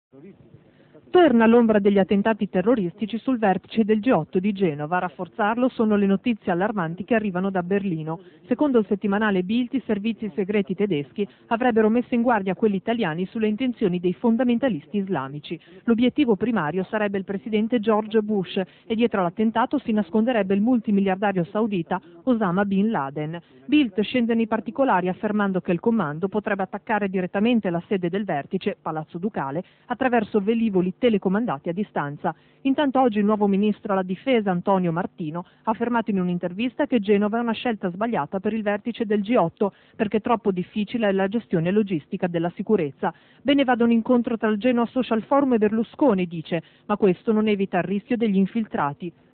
Torna l'ombra degli attentati terroristici sul vertice del G8 di Genova. A rafforzarlo sono le notizie allarmanti che arrivano da Berlino. Secondo il settimanale Bild, i servizi segreti tedeschi avrebbero messo in guardia quelli italiani sulle intenzioni dei fondamentalisti islamici. L'obiettivo primario sarebbe il presidente George Bush e dietro l'attentato si nasconderebbe il multimiliardario saudita Osama Bin Laden. Bild scende nei particolari affermando che il comando potrebbe attaccare direttamente la sede del vertice, Palazzo Ducale, attraverso velivoli telecomandati a distanza. Intanto oggi il nuovo ministro alla difesa Antonio Martino ha affermato in un'intervista che Genova è una scelta sbagliata per il vertice del G8 perché troppo difficile è la gestione logistica della sicurezza. Bene vada un incontro tra il Genoa Social Forum e Berlusconi, dice, ma questo non evita il rischio degli infiltrati.